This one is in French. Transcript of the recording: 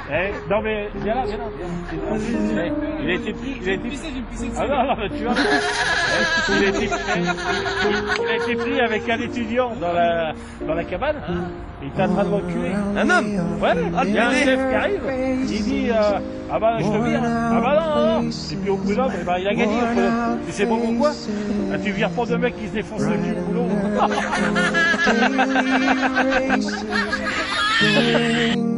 Non mais viens là. Il a été pris, Ah non, mais tu vois. Il a été pris avec un étudiant dans la cabane. Il était en train de reculer. Un homme? Ouais, il y a un chef qui arrive. Il dit ah bah je te vire. Ah bah non. Et puis au prud'homme, il a gagné au prud'homme. Tu sais pas pourquoi? Tu vires pas de mecs qui se défoncent le cul boulot.